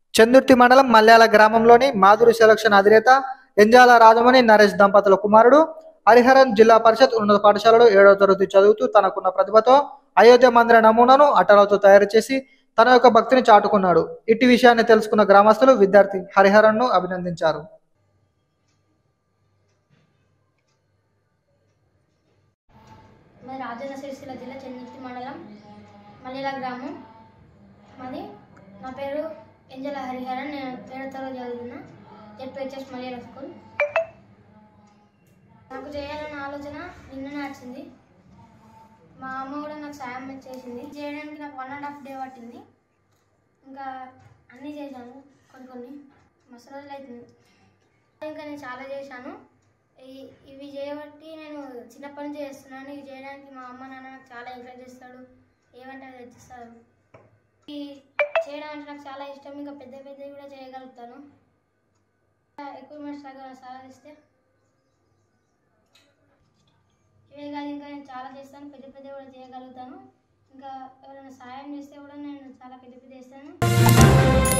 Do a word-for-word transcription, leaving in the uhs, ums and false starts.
చందుర్తి మండలం మల్యాల గ్రామంలోని మాధురి సెలక్షన్ అధినేత ఎంజాల రాజమణి నరేష్ దంపతుల కుమారుడు హరిహరన్ జిల్లా పరిషత్ ఉన్నత పాఠశాలలో ఏడవ తరగతి చదువుతూ తనకున్న ప్రతిభతో అయోధ్య మందిర నమూనాను అట్టలతో తయారు చేసి తన యొక్క భక్తిని చాటుకున్నాడు. ఇట్టి విషయాన్ని తెలుసుకున్న గ్రామస్తులు విద్యార్థి హరిహరన్ను అభినందించారు. రాజన్న సిరిసిల్ల జిల్లా చందుర్తి మండలం మల్యాల గ్రామం మాది. నా పేరు ఎంజల హరిహరన్. నేను ఏడవ తరగతి చదువుతున్నా జెడ్పీహెచ్ఎస్ మల్యాల స్కూల్. నాకు చేయాలన్న ఆలోచన నిన్ననే వచ్చింది. మా అమ్మ కూడా నాకు సాయం చేసింది. చేయడానికి నాకు వన్ అండ్ హాఫ్ డే పట్టింది. ఇంకా అన్నీ చేశాను, కొన్ని కొన్ని మస్తు రోజులు అవుతుంది. ఇంకా నేను చాలా చేశాను. ఇవి చేయబట్టి నేను చిన్నప్పటి నుంచి చేస్తున్నాను. ఇవి చేయడానికి మా అమ్మ నాన్న నాకు చాలా ఎంకరేజ్ చేస్తాడు, ఏమంటే అది తెచ్చిస్తారు. ఇవి చేయడం అంటే నాకు చాలా ఇష్టం. ఇంకా పెద్ద పెద్దవి కూడా చేయగలుగుతాను. ఎక్విప్మెంట్స్ దగ్గర సాధిస్తే ఇవే కాదు, ఇంకా నేను చాలా చేస్తాను, పెద్ద పెద్ద కూడా చేయగలుగుతాను. ఇంకా ఎవరైనా సాయం చేస్తే కూడా నేను చాలా పెద్ద పెద్ద చేస్తాను.